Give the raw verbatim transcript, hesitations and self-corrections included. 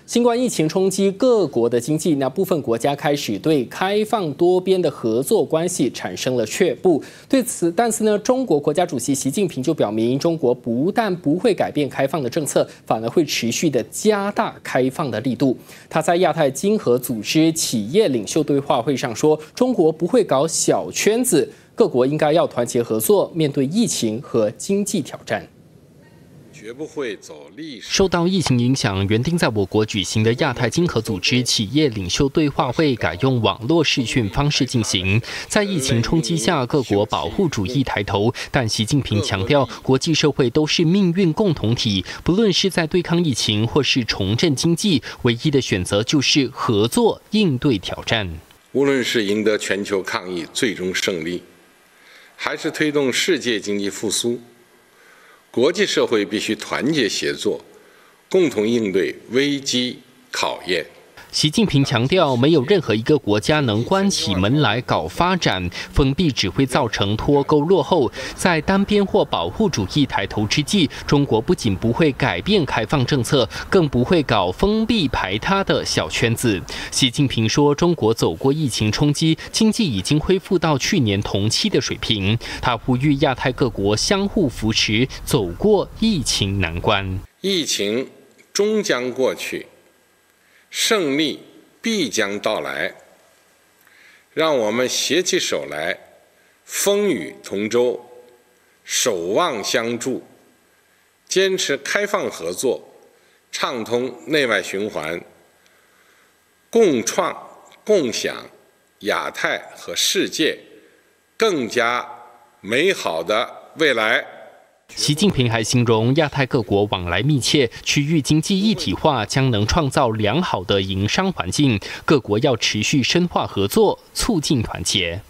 新冠疫情冲击各国的经济，那部分国家开始对开放多边的合作关系产生了却步。对此，但是呢，中国国家主席习近平就表明，中国不但不会改变开放的政策，反而会持续的加大开放的力度。他在亚太经合组织企业领袖对话会上说，中国不会搞小圈子，各国应该要团结合作，面对疫情和经济挑战。 绝不会走历史。 受到疫情影响，原定在我国举行的亚太经合组织企业领袖对话会改用网络视讯方式进行。在疫情冲击下，各国保护主义抬头，但习近平强调，国际社会都是命运共同体，不论是在对抗疫情或是重振经济，唯一的选择就是合作应对挑战。 无论是赢得全球抗疫最终胜利，还是推动世界经济复苏。 国际社会必须团结协作，共同应对危机考验。 习近平强调，没有任何一个国家能关起门来搞发展，封闭只会造成脱钩落后。在单边或保护主义抬头之际，中国不仅不会改变开放政策，更不会搞封闭排他的小圈子。习近平说，中国走过疫情冲击，经济已经恢复到去年同期的水平。他呼吁亚太各国相互扶持，走过疫情难关。 疫情终将过去。 胜利必将到来，让我们携起手来，风雨同舟，守望相助，坚持开放合作，畅通内外循环，共创共享亚太和世界更加美好的未来。 习近平还形容亚太各国往来密切，区域经济一体化将能创造良好的营商环境，各国要持续深化合作，促进团结。